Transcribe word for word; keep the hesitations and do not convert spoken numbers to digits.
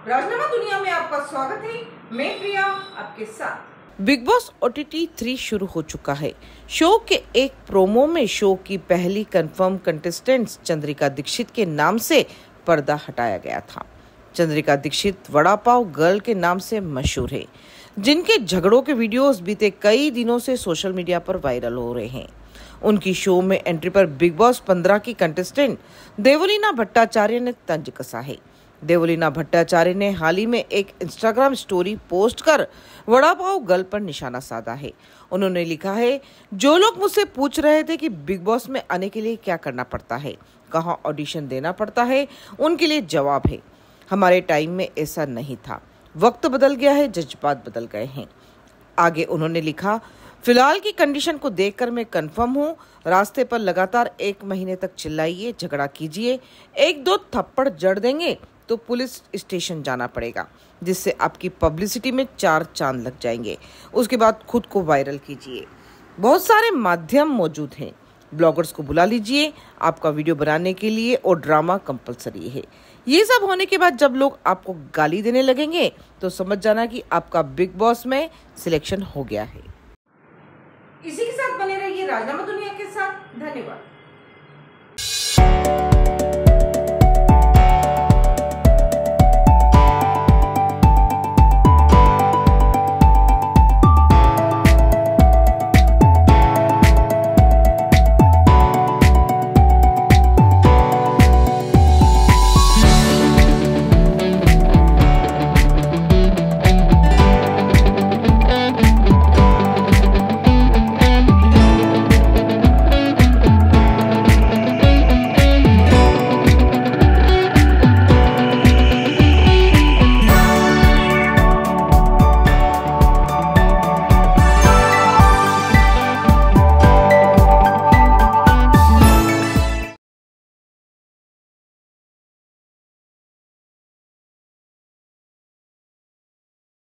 राजनामा दुनिया में आपका स्वागत है। मैं प्रिया आपके साथ। Big boss O T T three शुरू हो चुका है। शो के एक प्रोमो में शो की पहली कंफर्म कंटेस्टेंट चंद्रिका दीक्षित के नाम से पर्दा हटाया गया था। चंद्रिका दीक्षित वड़ा पाव गर्ल के नाम से मशहूर है, जिनके झगड़ों के वीडियोस बीते कई दिनों से सोशल मीडिया पर वायरल हो रहे हैं। उनकी शो में एंट्री पर बिग बॉस पंद्रह की कंटेस्टेंट देवलीना भट्टाचार्य ने तंज कसा है। देवलीना भट्टाचार्य ने हाल ही में एक इंस्टाग्राम स्टोरी पोस्ट कर वड़ा पाव गर्ल पर निशाना साधा है। उन्होंने लिखा है, जो लोग मुझसे पूछ रहे थे कि बिग बॉस में आने के लिए क्या करना पड़ता है, कहाँ ऑडिशन देना पड़ता है, उनके लिए जवाब है, हमारे टाइम में ऐसा नहीं था। वक्त बदल गया है, जज्बात बदल गए हैं। आगे उन्होंने लिखा, फिलहाल की कंडीशन को देखकर मैं कंफर्म हूँ। रास्ते पर लगातार एक महीने तक चिल्लाइए, झगड़ा कीजिए, एक दो थप्पड़ जड़ देंगे तो पुलिस स्टेशन जाना पड़ेगा, जिससे आपकी पब्लिसिटी में चार चांद लग जाएंगे। उसके बाद खुद को वायरल कीजिए। बहुत सारे माध्यम मौजूद हैं, ब्लॉगर्स को बुला लीजिए आपका वीडियो बनाने के लिए, और ड्रामा कंपलसरी है। ये सब होने के बाद जब लोग आपको गाली देने लगेंगे तो समझ जाना कि आपका बिग बॉस में सिलेक्शन हो गया है। इसी के साथ बने रहिए राजनामा दुनिया के साथ। धन्यवाद।